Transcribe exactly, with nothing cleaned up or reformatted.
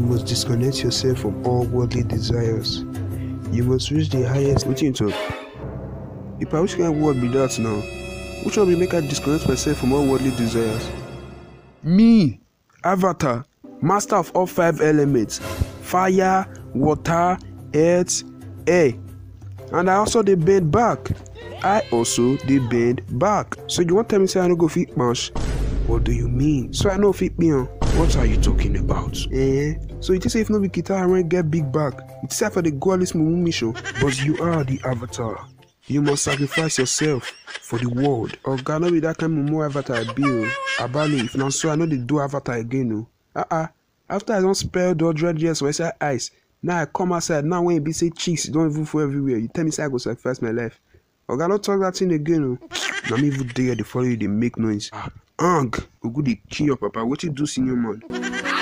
must disconnect yourself from all worldly desires. You must reach the highest. What you talk? If I which kind of word be that now? Which one will make I disconnect myself from all worldly desires? Me, Avatar, master of all five elements: fire, water, earth, air. And I also dey bend back. I also dey bend back. So you want to tell me say I no go fit mash? What do you mean? So I know fit me on. What are you talking about? Eh? So you think say if no be guitar I won't get big back? It's say for the goalless mumu mission. But you are the Avatar. You must sacrifice yourself for the world. Oh God, no be that kind of mumu Avatar I be. Abali, if not so I know they do Avatar again. No. Uh-uh. After I don't spell the hundred years for inside ice, now I come outside. Now when you be say cheeks, you don't even fall everywhere. You tell me say I go sacrifice my life. Oh God, don't talk that thing again. No. Now me even dare they follow you, they make noise. Ah, aang, go go they kill your papa. What you do, senior man?